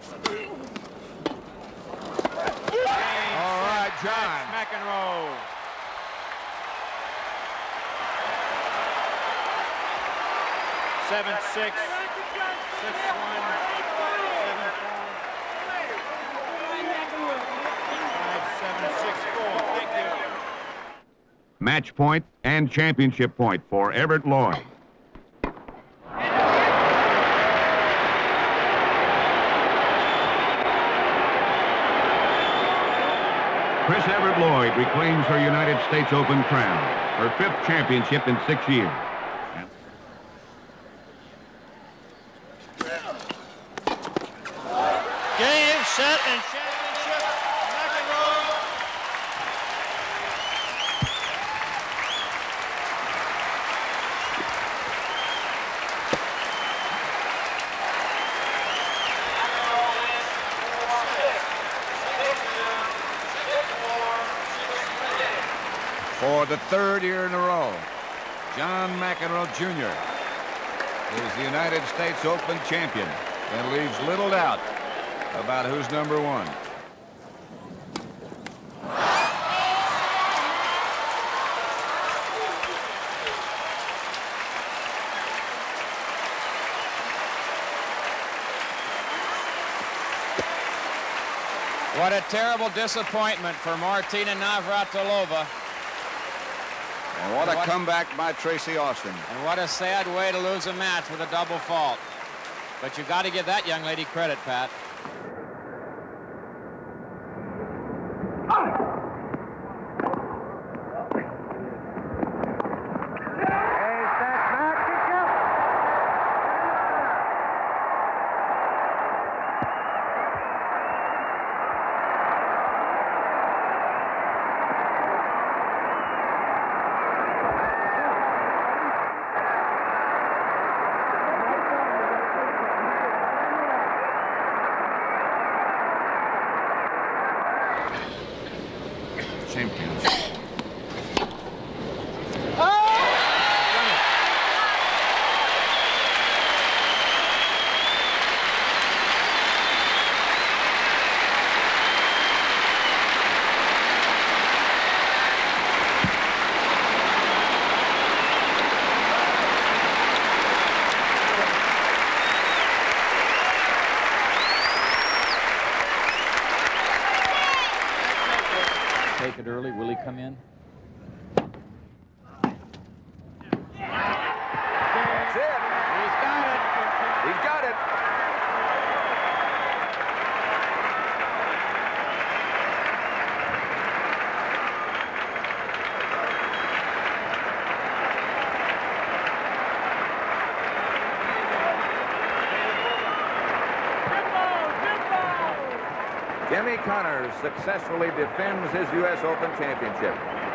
All right, John McEnroe. Seven, 6, 6-1, 7-4. Thank you. Match point and championship point for Evert Lloyd. Chris Evert Lloyd reclaims her United States Open crown, her 5th championship in 6 years. Game, set, and championship, McEnroe. For the 3rd year in a row, John McEnroe Jr. is the United States Open champion and leaves little doubt about who's number 1. What a terrible disappointment for Martina Navratilova. And what a comeback by Tracy Austin. And what a sad way to lose a match with a double fault. But you've got to give that young lady credit, Pat. Championship. Take it early. Will he come in? That's it. He's got it. He's got it. Jimmy Connors successfully defends his U.S. Open championship.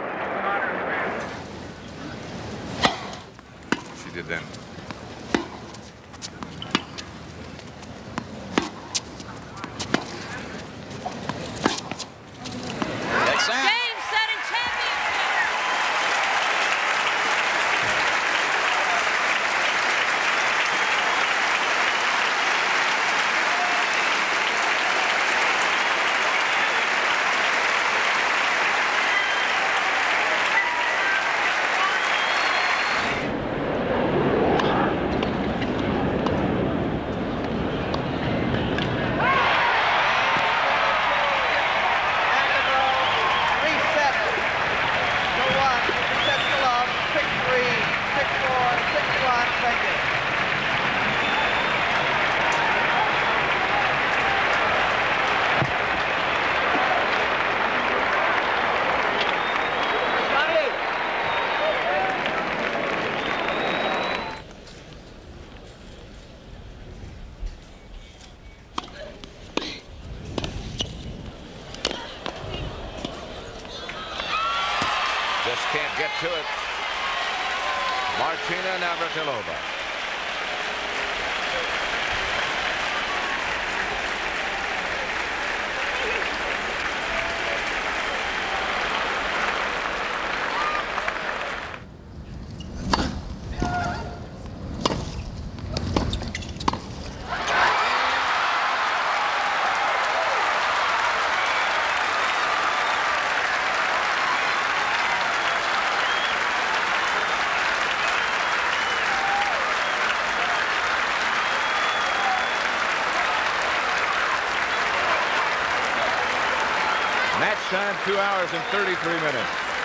She did then. Game, set, and championship. Just can't get to it. Martina Navratilova. time, 2 hours and 33 minutes.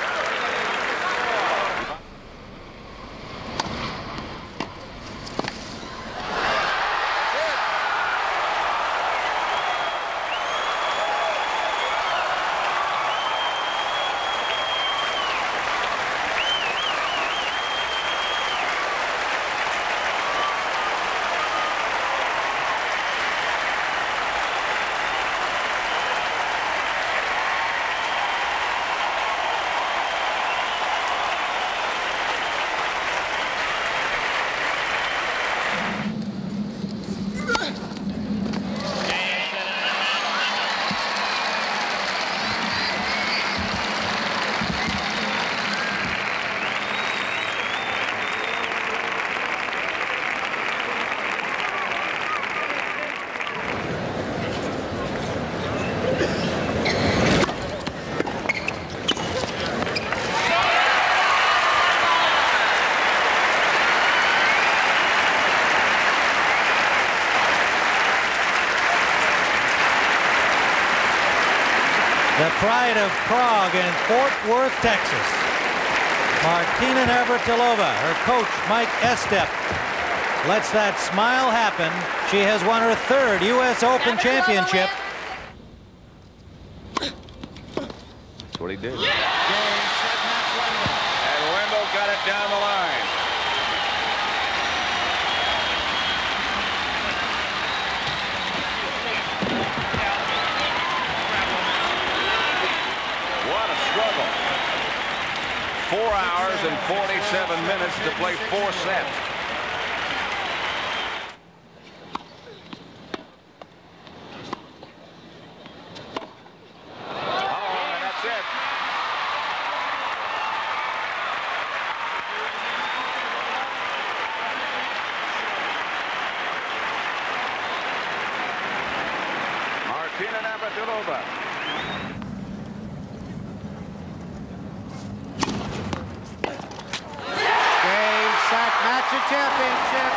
The pride of Prague and Fort Worth, Texas. Martina Navratilova, her coach Mike Estep, lets that smile happen. She has won her 3rd U.S. Open championship. That's what he did. Game, set, match, Lendl. And Lendl got it down the line. What a struggle. 4 hours and 47 minutes to play 4 sets. Martina Navratilova. Game, set, match, a championship.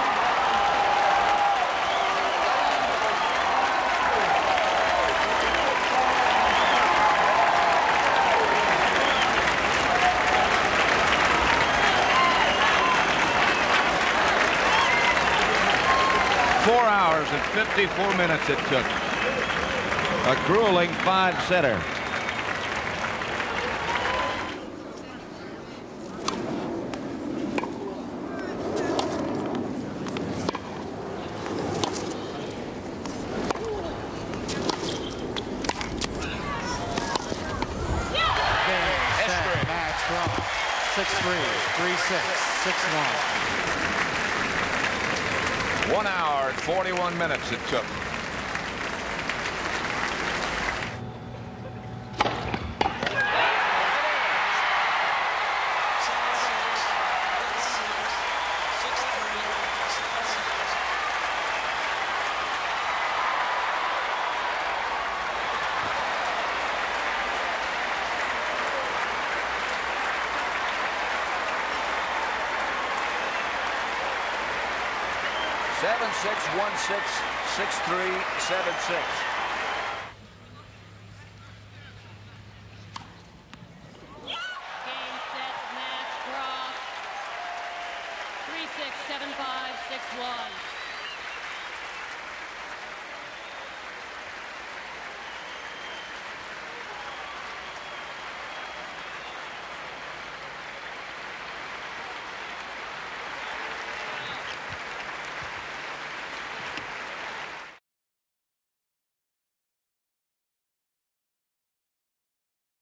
Four hours and 54 minutes it took. A grueling 5-setter. Match from 6-3, 3-6, 6-1. 1 hour and 41 minutes it took. Seven, 6, 1, 6, 6, 3, 7, 6. Game, set, match, Graf. 3-6, 7-5, 6-1.